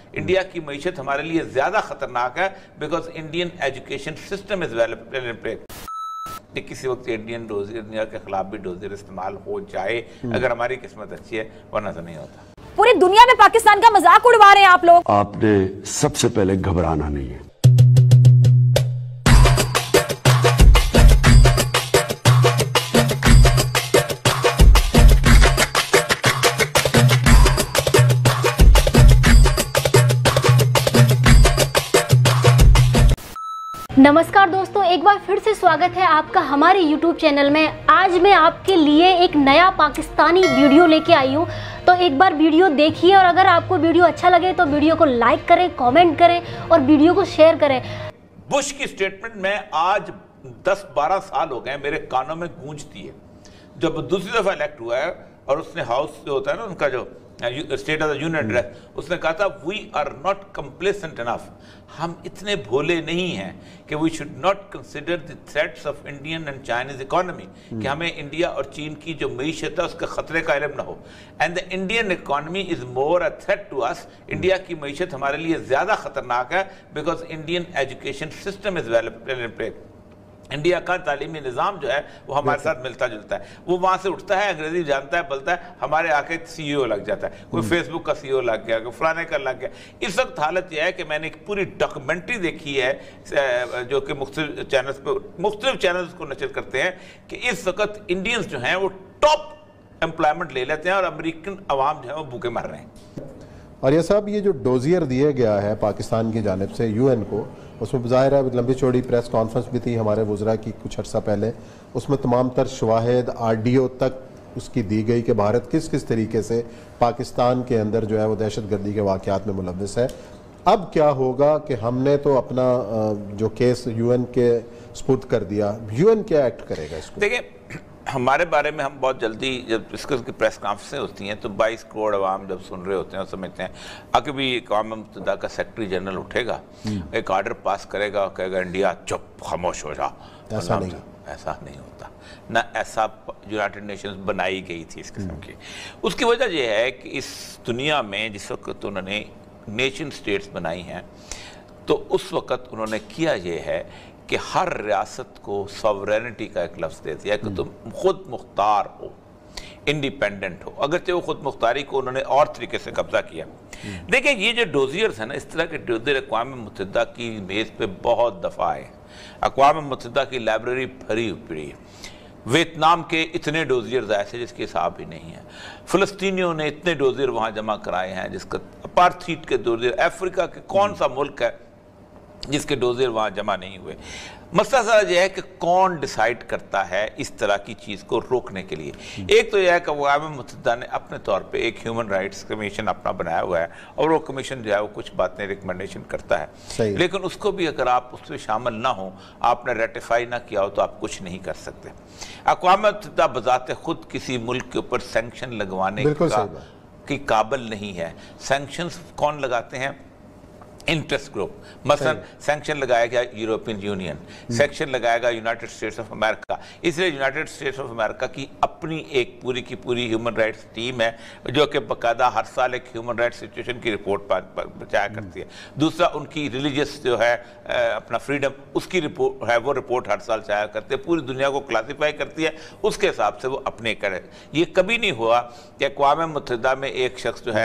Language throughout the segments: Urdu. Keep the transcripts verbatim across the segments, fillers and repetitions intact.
انڈیا کی معیشت ہمارے لیے زیادہ خطرناک ہے because Indian education system is well planned. کسی وقت انڈین ڈوزیر انڈیا کے خلاف بھی ڈوزیر استعمال ہو جائے اگر ہماری قسمت اچھی ہے، ورنہ تو نہیں ہوتا. پوری دنیا میں پاکستان کا مذاق اڑوا رہے ہیں آپ لوگ. آپ نے سب سے پہلے گھبرانا نہیں ہے. نمسکار دوستوں، ایک بار پھر سے سواگت ہے آپ کا ہمارے یوٹیوب چینل میں. آج میں آپ کے لیے ایک نیا پاکستانی ویڈیو لے کے آئی ہوں، تو ایک بار ویڈیو دیکھیے اور اگر آپ کو ویڈیو اچھا لگے تو ویڈیو کو لائک کریں، کامنٹ کریں اور ویڈیو کو شیئر کریں. بش کی سٹیٹمنٹ میں آج دس بارہ سال ہو گئے میرے کانوں میں گونجتی ہے. جب دوسری دفعہ الیکٹ ہوا ہے اور اس نے ہاؤس جو ہوتا ہے نا ان کا جو state of the union address, اس نے کہا تھا we are not complacent enough, ہم اتنے بھولے نہیں ہیں کہ we should not consider the threats of Indian and Chinese economy, کہ ہمیں انڈیا اور چین کی جو معیشت ہے اس کے خطرے کا علم نہ ہو. And the Indian economy is more a threat to us, India کی معیشت ہمارے لیے زیادہ خطرناک ہے because Indian education system is well planned. India کا تعلیمی نظام جو ہے وہ ہمارے ساتھ ملتا جلتا ہے. وہ وہاں سے اٹھتا ہے، انگریزی جانتا ہے، بولتا ہے، ہمارے آ کے سی او لگ جاتا ہے. کوئی فیس بک کا سی او لگ گیا، کوئی فلانے کا لگ گیا. اس وقت حالت یہ ہے کہ میں نے ایک پوری ڈاکومنٹری دیکھی ہے جو کہ مختلف چینلز پہ مختلف چینلز کو نشر کرتے ہیں کہ اس وقت انڈینز جو ہیں وہ ٹاپ امپلائمنٹ لے لیتے ہیں اور امریکن عوام جو ہیں وہ بھوکے مر رہے ہیں. آریہ صاحب، یہ جو ڈوزیئر دیا گیا ہے پاکستان کی جانب سے یو این کو، اس میں ظاہر ہے لمبی چوڑی پریس کانفرنس بھی تھی ہمارے وزراء کی کچھ عرصہ پہلے، اس میں تمام تر شواہد آرڈیو تک اس کی دی گئی کہ بھارت کس کس طریقے سے پاکستان کے اندر جو ہے وہ دہشت گردی کے واقعات میں ملوث ہے. اب کیا ہوگا کہ ہم نے تو اپنا جو کیس یو این کے سپرد کر دیا، یو این کیا ایکٹ کرے گا اس کو؟ دیکھیں، ہمارے بارے میں ہم بہت جلدی جب اس قسم کی پریس کانفرنسیں ہوتی ہیں تو بائیس کروڑ عوام جب سن رہے ہوتے ہیں اور سمجھتے ہیں آگے بھی اقوام متحدہ کا سیکرٹری جنرل اٹھے گا، ایک آرڈر پاس کرے گا اور کہے گا انڈیا چپ خاموش ہو جا. ایسا نہیں ایسا نہیں ہوتا، نہ ایسا یونائٹڈ نیشنز بنائی گئی تھی اس قسم کی. اس کی وجہ یہ ہے کہ اس دنیا میں جس وقت انہوں نے نیشن سٹیٹس بنائی ہیں تو اس وقت انہوں نے کیا یہ ہے کہ ہر ریاست کو ساورینٹی کا ایک لفظ دے دیا کہ تم خود مختار ہو، انڈیپینڈنٹ ہو. اگرچہ وہ خود مختاری کو انہوں نے اور طریقے سے قبضہ کیا. دیکھیں، یہ جو ڈوزیئرز ہیں نا، اس طرح کے ڈوزیئر اقوام متحدہ کی میز پہ بہت دفعہ آئے ہیں. اقوام متحدہ کی لائبریری بھری پڑی ہے. ویتنام کے اتنے ڈوزیئرز ایسے جس کے حساب ہی نہیں ہیں. فلسطینیوں نے اتنے ڈوزیئر وہاں جمع کرائے ہیں جس کا اپارتھیڈ کے ڈوزیئر. افریقہ کے کون سا ملک ہے جس کے ڈوزیئر وہاں جمع نہیں ہوئے؟ مسئلہ ذرا یہ ہے کہ کون ڈیسائیڈ کرتا ہے اس طرح کی چیز کو روکنے کے لیے. ایک تو یہ ہے کہ اقوام متحدہ نے اپنے طور پہ ایک ہیومن رائٹس کمیشن اپنا بنایا ہوا ہے اور وہ کمیشن جو ہے وہ کچھ باتیں ریکمنڈیشن کرتا ہے، لیکن اس کو بھی اگر آپ اس میں شامل نہ ہوں، آپ نے ریٹیفائی نہ کیا ہو تو آپ کچھ نہیں کر سکتے. اقوام متحدہ بذات خود کسی ملک کے اوپر سینکشن لگوانے کی قابل نہیں ہے. سینکشنز کون لگاتے ہیں؟ Interest group. مثلا سینکشن لگایا گیا یورپین یونین، سینکشن لگائے گا یونائٹڈ اسٹیٹس آف امریکہ. اس لیے یونائٹڈ اسٹیٹس آف امریکہ کی اپنی ایک پوری کی پوری ہیومن رائٹس ٹیم ہے جو کہ باقاعدہ ہر سال ایک ہیومن رائٹس سچویشن کی رپورٹ بچایا کرتی ہے. دوسرا ان کی ریلیجیس جو ہے اپنا فریڈم، اس کی رپورٹ ہے، وہ رپورٹ ہر سال چایا کرتے ہیں، پوری دنیا کو کلاسیفائی کرتی ہے، اس کے حساب سے وہ اپنے کرے. یہ کبھی نہیں ہوا کہ اقوام متحدہ میں ایک شخص جو ہے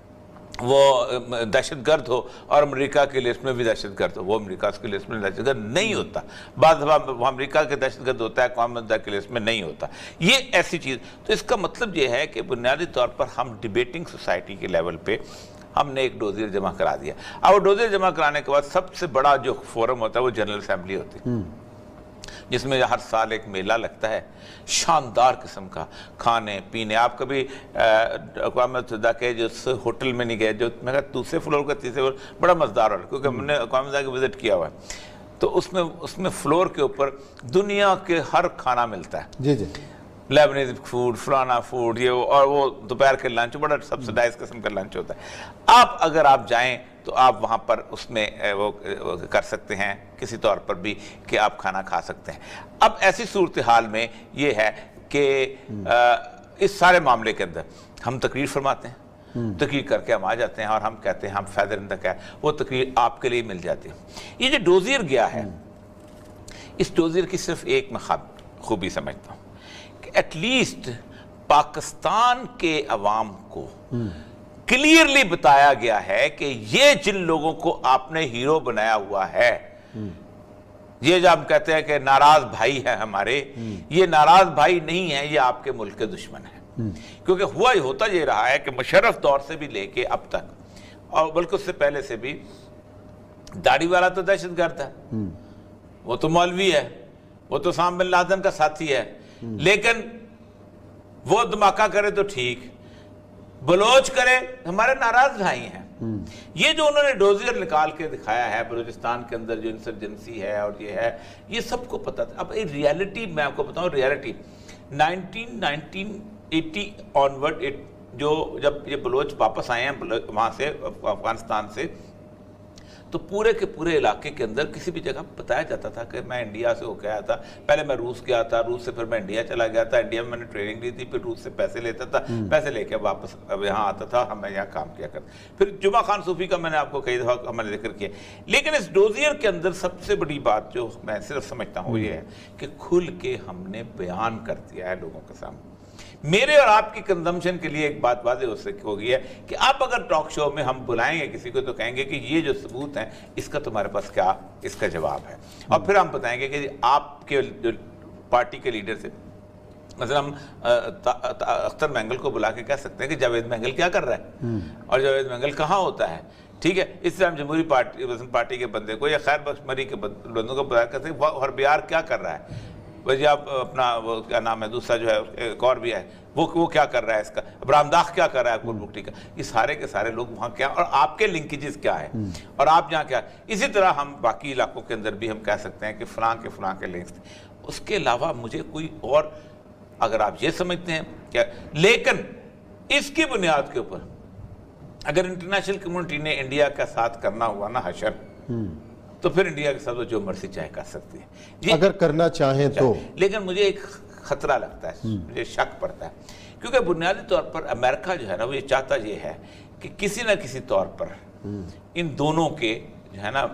وہ دہشت گرد ہو اور امریکہ کے لسٹ میں بھی دہشت گرد ہو. وہ امریکہ کے لسٹ میں دہشت گرد نہیں ہوتا. بعض دفعہ وہ امریکہ کے دہشت گرد ہوتا ہے، اقوام متحدہ کے لسٹ میں نہیں ہوتا. یہ ایسی چیز. تو اس کا مطلب یہ ہے کہ بنیادی طور پر ہم ڈیبیٹنگ سوسائٹی کے لیول پہ ہم نے ایک ڈوزیئر جمع کرا دیا. اور ڈوزیئر جمع کرانے کے بعد سب سے بڑا جو فورم ہوتا ہے وہ جنرل اسمبلی ہوتی ہے، جس میں ہر سال ایک میلہ لگتا ہے شاندار قسم کا، کھانے پینے. آپ کبھی اقوام متحدہ کے جو ہوٹل میں نہیں گئے جو میں کہا دوسرے فلور کا تیسرے فلور بڑا مزدار ہو رہا ہے کیونکہ ہم نے اقوام متحدہ کو وزٹ کیا ہوا ہے. تو اس میں اس میں فلور کے اوپر دنیا کے ہر کھانا ملتا ہے. جی جی لیبنیز فوڈ، فلانا فوڈ، یہ اور وہ دوپہر کے لنچ بڑا سبسڈائز قسم کا لنچ ہوتا ہے. آپ اگر آپ جائیں تو آپ وہاں پر اس میں وہ کر سکتے ہیں کسی طور پر بھی کہ آپ کھانا کھا سکتے ہیں. اب ایسی صورتحال میں یہ ہے کہ اس سارے معاملے کے اندر ہم تقریر فرماتے ہیں، تقریر کر کے ہم آ جاتے ہیں اور ہم کہتے ہیں ہم فیدر ان دا کیا وہ تقریر آپ کے لیے مل جاتی ہے. یہ جو ڈوزیر گیا ہے اس ڈوزیر کی صرف ایک میں خوبی سمجھتا ہوں کہ ایٹ لیسٹ پاکستان کے عوام کو کلیئرلی بتایا گیا ہے کہ یہ جن لوگوں کو آپ نے ہیرو بنایا ہوا ہے یہ جو ہم کہتے ہیں کہ ناراض بھائی ہیں ہمارے یہ ناراض بھائی نہیں ہیں یہ آپ کے ملک کے دشمن ہیں. کیونکہ ہوا ہوتا یہ رہا ہے کہ مشرف دور سے بھی لے کے اب تک اور بلکہ اس سے پہلے سے بھی داڑھی والا تو دہشت گرد ہے وہ تو مولوی ہے وہ تو اسامہ بن لادن کا ساتھی ہے لیکن وہ دھماکہ کرے تو ٹھیک بلوچ کرے ہمارے ناراض بھائی ہیں. یہ جو انہوں نے ڈوزیر نکال کے دکھایا ہے بلوچستان کے اندر جو انسرجنسی ہے اور یہ ہے یہ سب کو پتا تھا. اب یہ ریالٹی میں آپ کو بتاؤں reality nineteen nineteen eighty onward جو جب یہ بلوچ واپس آئے ہیں وہاں سے افغانستان سے تو پورے کے پورے علاقے کے اندر کسی بھی جگہ بتایا جاتا تھا کہ میں انڈیا سے ہو کے آیا تھا پہلے میں روس گیا تھا روس سے پھر میں انڈیا چلا گیا تھا انڈیا میں میں نے ٹریننگ لی تھی پھر روس سے پیسے لیتا تھا پیسے لے کے واپس اب یہاں آتا تھا ہم یہاں کام کیا کرتا. پھر جمعہ خان صوفی کا میں نے آپ کو کئی دفعہ ہم نے ذکر کیا لیکن اس ڈوزیر کے اندر سب سے بڑی بات جو میں صرف سمجھتا ہوں یہ ہے کہ کھل کے ہم نے بیان کر دیا ہے لوگوں کے سامنے. میرے اور آپ کی کنزمپشن کے لیے ایک بات واضح ہو گئی ہے کہ آپ اگر ٹاک شو میں ہم بلائیں گے کسی کو تو کہیں گے کہ یہ جو ثبوت ہیں اس کا تمہارے پاس کیا اس کا جواب ہے اور پھر ہم بتائیں گے کہ آپ کے پارٹی کے لیڈر سے مثلا ہم اختر مینگل کو بلا کے کہہ سکتے ہیں کہ جاوید مینگل کیا کر رہا ہے اور جاوید مینگل کہاں ہوتا ہے ٹھیک ہے. اس سے ہم جمہوری پارٹی پارٹی کے بندے کو یا خیر بخش مری کے بندوں کو بلا کر سکتے اور بیار کیا کر رہا ہے وجہ آپ اپنا وہ کیا نام ہے دوسرا جو ہے ایک اور بھی ہے وہ وہ کیا کر رہا ہے اس کا ابراہیم داغ کیا کر رہا ہے پور بکٹی کا یہ سارے کے سارے لوگ وہاں کیا اور آپ کے لنکیجز کیا ہے اور آپ جہاں کیا. اسی طرح ہم باقی علاقوں کے اندر بھی ہم کہہ سکتے ہیں کہ فلاں کے فلاں کے لنکس تھے. اس کے علاوہ مجھے کوئی اور اگر آپ یہ سمجھتے ہیں کیا لیکن اس کی بنیاد کے اوپر اگر انٹرنیشنل کمیونٹی نے انڈیا کا ساتھ کرنا ہوا نا حشر تو پھر انڈیا کے ساتھ جو مرضی چاہے کر سکتی ہے اگر کرنا چاہیں تو. لیکن مجھے ایک خطرہ لگتا ہے مجھے شک پڑتا ہے کیونکہ بنیادی طور پر امریکہ جو ہے نا وہ یہ چاہتا یہ ہے کہ کسی نہ کسی طور پر ان دونوں کے جو ہے نا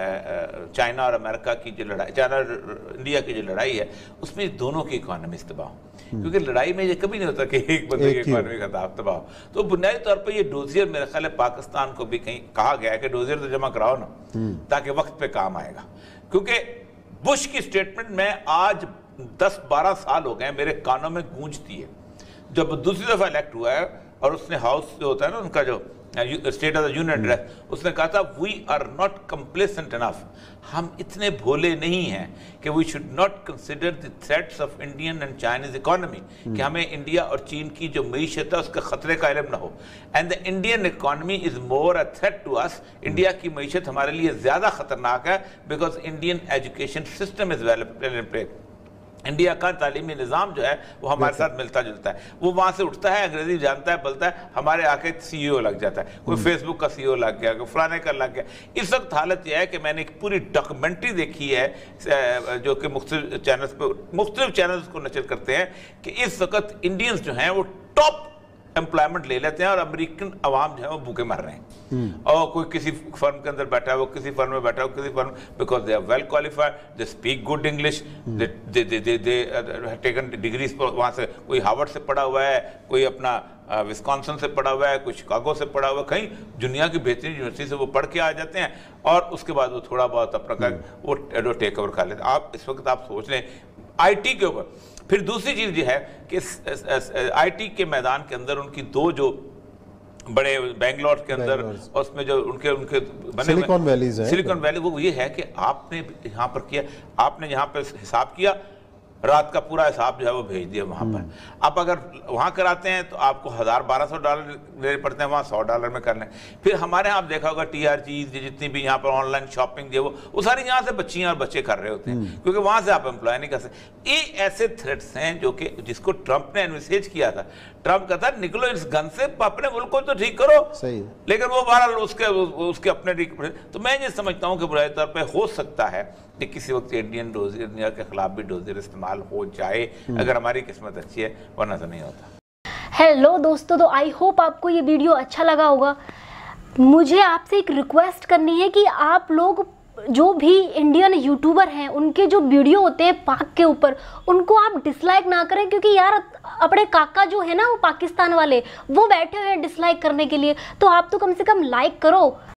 چائنا اور امریکہ کی جو لڑائی چائنا اور انڈیا کی جو لڑائی ہے اس میں دونوں کی اکانومیز تباہ ہو کیونکہ لڑائی میں یہ کبھی نہیں ہوتا کہ ایک بندے کی اکانومی کا تباہ ہو. تو بنیادی طور پر یہ ڈوزیر میرے خیال ہے پاکستان کو بھی کہیں کہا گیا ہے کہ ڈوزیر تو جمع کراؤ نا تاکہ وقت پہ کام آئے گا. کیونکہ بش کی سٹیٹمنٹ میں آج دس بارہ سال ہو گئے میرے کانوں میں گونجتی ہے. جب دوسری دفعہ الیکٹ ہوا ہے اور اس نے ہاؤس جو ہوتا ہے نا ان کا جو state of the union address اس نے کہا تھا we are not complacent enough ہم اتنے بھولے نہیں ہیں کہ we should not consider the threats of Indian and Chinese economy کہ ہمیں انڈیا اور چین کی جو معیشت ہے اس کے خطرے کا علم نہ ہو. And the Indian economy is more a threat to us India کی معیشت ہمارے لیے زیادہ خطرناک ہے because Indian education system is well in place. India کا تعلیمی نظام جو ہے وہ ہمارے ساتھ ملتا جلتا ہے. وہ وہاں سے اٹھتا ہے انگریزی جانتا ہے بولتا ہے ہمارے آ کے سی ای او لگ جاتا ہے کوئی فیس بک کا سی ای او لگ گیا کوئی فلانے کا لگ گیا. اس وقت حالت یہ ہے کہ میں نے ایک پوری ڈاکومنٹری دیکھی ہے جو کہ مختلف چینلز پہ مختلف چینلز کو نشر کرتے ہیں کہ اس وقت انڈینز جو ہیں وہ ٹاپ امپلائمنٹ لے لیتے ہیں اور امریکن عوام جو ہے وہ بھوکے مر رہے ہیں اور کوئی کسی فرم کے اندر بیٹھا ہے وہ کسی فرم میں بیٹھا ہے وہ کسی firm because they are well qualified they speak good English they taken degrees وہاں سے کوئی ہارورڈ سے پڑھا ہوا ہے کوئی اپنا وسکانسن سے پڑھا ہوا ہے کوئی شکاگو سے پڑھا ہوا ہے کہیں دنیا کی بہترین یونیورسٹی سے وہ پڑھ کے آ جاتے ہیں اور اس کے بعد وہ تھوڑا بہت اپنا وہ ٹیک اوور کر لیتے ہیں. آپ اس وقت آپ سوچ لیں آئی ٹی کے اوپر. پھر دوسری چیز یہ ہے کہ آئی ٹی کے میدان کے اندر ان کی دو جو بڑے بینگلور کے اندر اس میں جو ان کے ان کے سلیکن ویلیز ہیں سلیکن ویلی وہ یہ ہے کہ آپ نے یہاں پر کیا آپ نے یہاں پہ حساب کیا رات کا پورا حساب جو ہے وہ بھیج دیا وہاں پر. آپ اگر وہاں کراتے ہیں تو آپ کو ہزار بارہ سو ڈالر لینے پڑتے ہیں وہاں سو ڈالر میں کر لیں. پھر ہمارے یہاں آپ دیکھا ہوگا ٹی آر جیز جتنی بھی یہاں پر آن لائن شاپنگ جو وہ ساری یہاں سے بچیاں اور بچے کر رہے ہوتے ہیں کیونکہ وہاں سے آپ امپلائی نہیں کر سکتے. یہ ایسے تھریٹس ہیں جو کہ جس کو ٹرمپ نے انویسیج کیا تھا. ٹرمپ کہتا ہے نکلو اس گن سے اپنے ملک کو تو ٹھیک کرو لیکن وہ بہرحال اس کے اس کے اپنے. تو میں یہ سمجھتا ہوں کہ برائے طور پہ ہو سکتا ہے کہ کسی وقت انڈین ڈوزیر انڈیا کے خلاف بھی ڈوزیر استعمال ہو جائے اگر ہماری قسمت اچھی ہے ورنہ تو نہیں ہوتا. हेलो दोस्तों, तो आई होप आपको ये वीडियो अच्छा लगा होगा। मुझे आपसे एक रिक्वेस्ट करनी है कि आप लोग जो भी इंडियन यूट्यूबर हैं उनके जो वीडियो होते हैं पाक के ऊपर, उनको आप डिसलाइक ना करें, क्योंकि यार अपने काका जो है ना वो पाकिस्तान वाले वो बैठे हुए हैं डिसलाइक करने के लिए, तो आप तो कम से कम लाइक करो।